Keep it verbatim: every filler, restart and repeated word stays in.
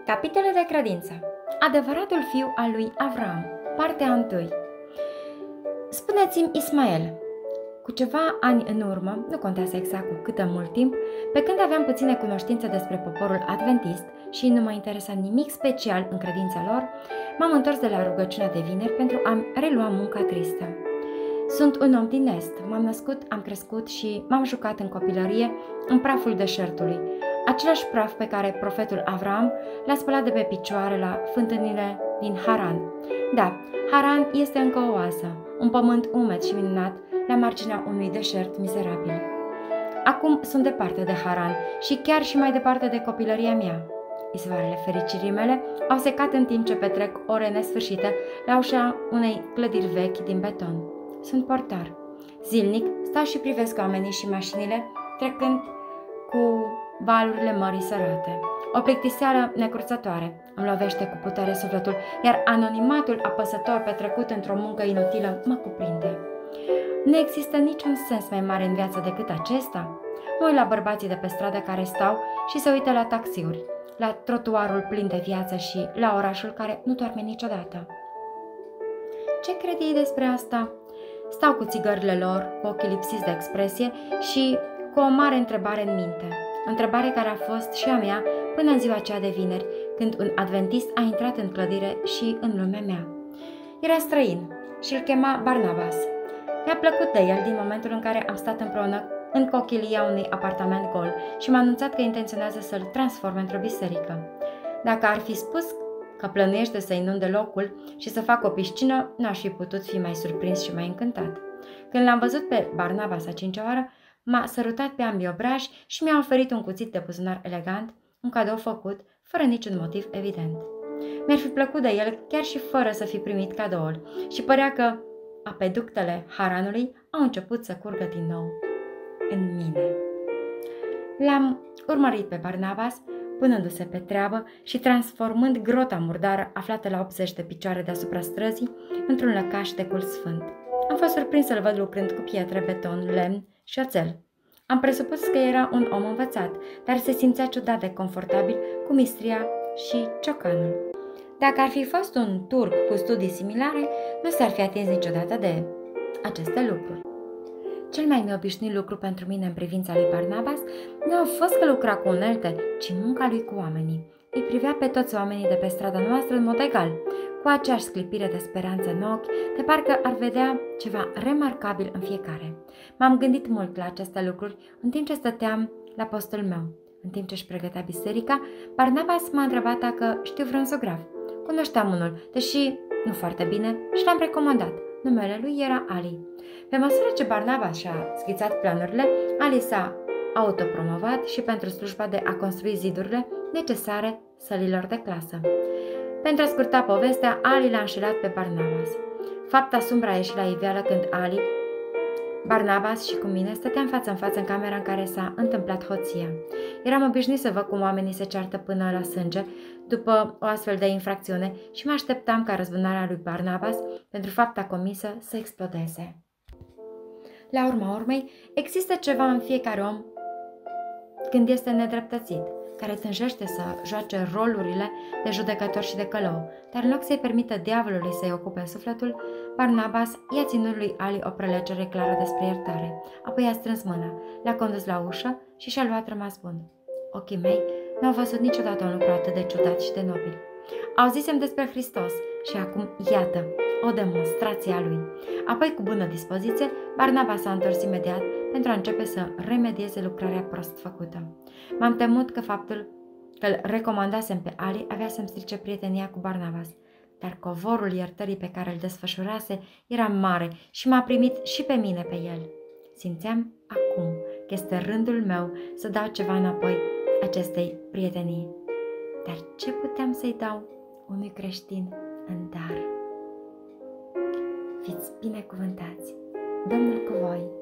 Capitole de credință. Adevăratul fiu al lui Avram. Partea întâi. Spuneți-mi, Ismael, cu ceva ani în urmă, nu contează exact cu cât mult timp, pe când aveam puține cunoștințe despre poporul adventist și nu mă interesa nimic special în credința lor, m-am întors de la rugăciunea de vineri pentru a-mi relua munca tristă. Sunt un om din Est, m-am născut, am crescut și m-am jucat în copilărie în praful deșertului, același praf pe care profetul Avram l-a spălat de pe picioare la fântânile din Haran. Da, Haran este încă o oază, un pământ umed și minunat la marginea unui deșert mizerabil. Acum sunt departe de Haran și chiar și mai departe de copilăria mea. Izvoarele fericirii mele au secat în timp ce petrec ore nesfârșite la ușa unei clădiri vechi din beton. Sunt portar. Zilnic stau și privesc oamenii și mașinile trecând cu valurile mării sărate. O plictiseală necruțătoare îmi lovește cu putere sufletul, iar anonimatul apăsător petrecut într-o muncă inutilă mă cuprinde. Nu există niciun sens mai mare în viață decât acesta? Mă uit la bărbații de pe stradă care stau și se uită la taxiuri, la trotuarul plin de viață și la orașul care nu doarme niciodată. Ce cred ei despre asta? Stau cu țigările lor, cu ochii lipsiți de expresie și cu o mare întrebare în minte. Întrebare care a fost și a mea până în ziua aceea de vineri, când un adventist a intrat în clădire și în lumea mea. Era străin și îl chema Barnabas. Mi-a plăcut de el din momentul în care am stat împreună în cochilia unui apartament gol și m-a anunțat că intenționează să-l transforme într-o biserică. Dacă ar fi spus că plănuiește să inunde locul și să facă o piscină, n-aș fi putut fi mai surprins și mai încântat. Când l-am văzut pe Barnabas a cincea oară, m-a sărutat pe ambii obraji și mi-a oferit un cuțit de buzunar elegant, un cadou făcut fără niciun motiv evident. Mi-ar fi plăcut de el chiar și fără să fi primit cadoul și părea că apeductele Haranului au început să curgă din nou în mine. L-am urmărit pe Barnabas, punându-se pe treabă și transformând grota murdară aflată la optzeci de picioare deasupra străzii într-un lăcaș de cult sfânt. Am fost surprins să-l văd lucrând cu pietre, beton, lemn și oțel. Am presupus că era un om învățat, dar se simțea ciudat de confortabil cu mistria și ciocanul. Dacă ar fi fost un turc cu studii similare, nu s-ar fi atins niciodată de aceste lucruri. Cel mai neobișnuit lucru pentru mine în privința lui Barnabas nu a fost că lucra cu unelte, ci munca lui cu oamenii. Îi privea pe toți oamenii de pe strada noastră în mod egal, cu aceeași sclipire de speranță în ochi, de parcă ar vedea ceva remarcabil în fiecare. M-am gândit mult la aceste lucruri în timp ce stăteam la postul meu. În timp ce își pregătea biserica, Barnabas m-a întrebat dacă știu vreun zograv. Cunoșteam unul, deși nu foarte bine, și l-am recomandat. Numele lui era Ali. Pe măsură ce Barnabas și-a schițat planurile, Ali s-a autopromovat și pentru slujba de a construi zidurile necesare sălilor de clasă. Pentru a scurta povestea, Ali l-a înșelat pe Barnabas. Fapta sumbră a ieșit la iveală când Ali, Barnabas și cu mine stăteam față în față în camera în care s-a întâmplat hoția. Eram obișnuit să văd cum oamenii se ceartă până la sânge după o astfel de infracțiune și mă așteptam ca răzbunarea lui Barnabas pentru fapta comisă să explodeze. La urma urmei, există ceva în fiecare om când este nedreptățit, care tânjește să joace rolurile de judecător și de călău, dar în loc să-i permită diavolului să-i ocupe sufletul, Barnabas i-a ținut lui Ali o prelegere clară despre iertare. Apoi a strâns mâna, l-a condus la ușă și și-a luat rămas bun. Ochii mei n-au văzut niciodată un lucru atât de ciudat și de nobil. Auzisem despre Hristos și acum, iată, o demonstrație a lui. Apoi, cu bună dispoziție, Barnabas s-a întors imediat pentru a începe să remedieze lucrarea prost făcută. M-am temut că faptul că îl recomandasem pe Ali avea să-mi strice prietenia cu Barnabas, dar covorul iertării pe care îl desfășurase era mare și m-a primit și pe mine pe el. Simțeam acum că este rândul meu să dau ceva înapoi acestei prietenii. Dar ce puteam să-i dau unui creștin în dar? Fiți binecuvântați! Domnul cu voi!